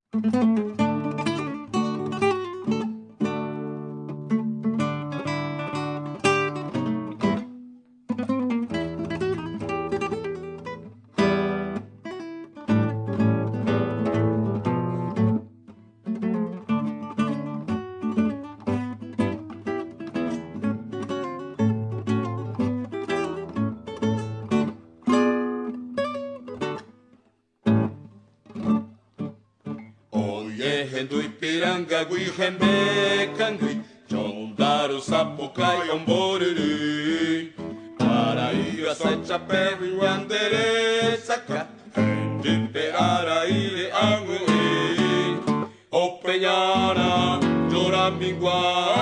Hendu Ipiranga gui hembe kangui Chondaru sapukai omboruru Paraíba sachape yandere saka Hendipe araire angui Opeñana lloramingua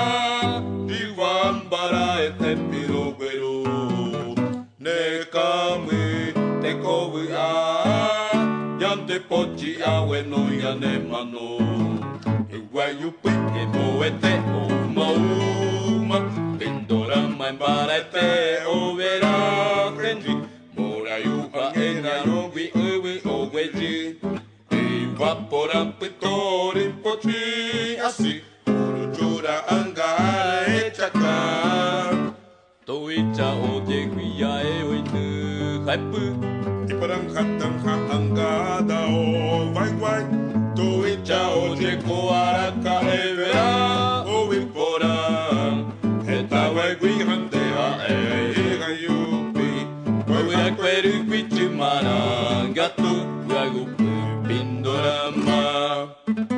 Diwambara etepiro gueru Nekami te kobuya Yande pochi awe no yane mano Iwa yupi moete o mauma Pindorama embarete o vera Henry Mora yuha enarobi uwi o weji Iwa pora pitori pochi Asi Urujura angare chaka Toicha o de guia e oinu haipu Iparang hatang haangada o vai vai Toicha o de koaraka evera o ipora Eta vai guihandea e gayupi Koia kweru pichumara Gatu gagupu pindorama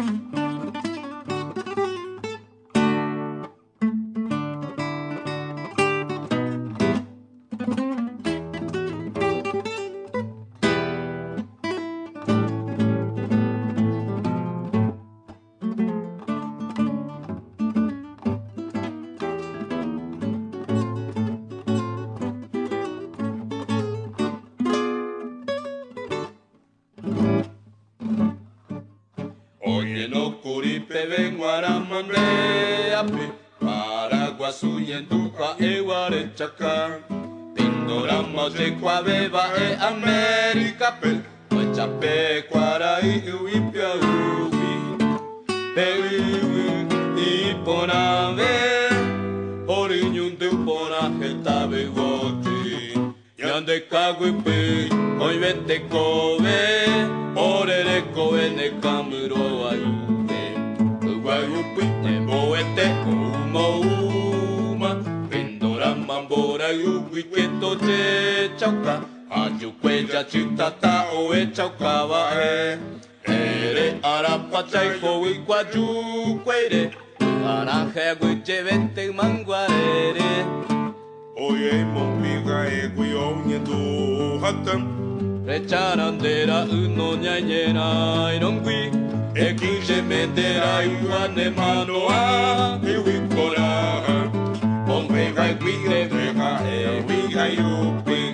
Oye no curipe vengo aramande api Paraguasu y en tuja eware chaca Pindorama de cuaveva e América pel Huachape cuarai uipia ubi Peui iponave Oriñun de upona getabe goti Yande kaguipi hoy vete kobe Orere koe ne kamuro ayude Uwayupi ne moete uma Pindorama mbora yubi keto che chauka Ayukweja chitata oe chauka wa Ere arapachai koe kwa jukwere Aranje guche vete manguarere Oye mompiga e guionye tu hatam Recharandera uno ñañera irongui Ekinje mendera iwane manoa Iwikora Ombega e guire vega e wiga yupi